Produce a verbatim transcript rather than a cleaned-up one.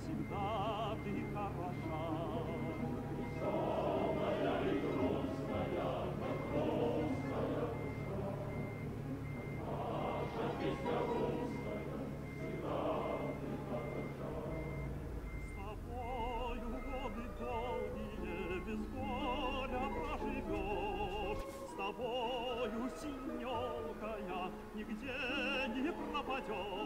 всегда ты хороша. Веселая и грустная, как русская душа. Наша песня русская, всегда ты хороша. С тобою годы долгие без горя проживешь, с тобою, синёлкая, нигде не пропадешь.